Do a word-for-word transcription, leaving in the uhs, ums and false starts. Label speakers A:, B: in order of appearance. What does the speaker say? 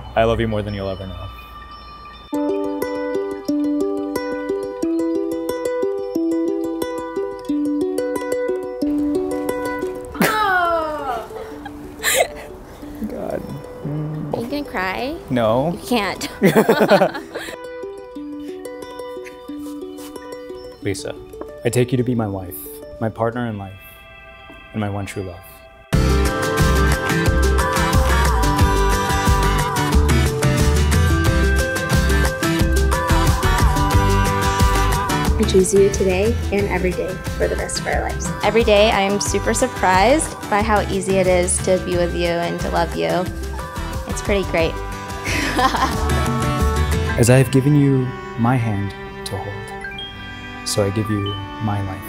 A: I love you more than you'll ever know. God. Mm.
B: Are you gonna cry?
A: No.
B: You can't.
A: Lisa, I take you to be my wife, my partner in life, and my one true love.
C: I choose you today and every day for the rest of our lives.
B: Every day I'm super surprised by how easy it is to be with you and to love you. It's pretty great.
A: As I have given you my hand to hold, so I give you my life.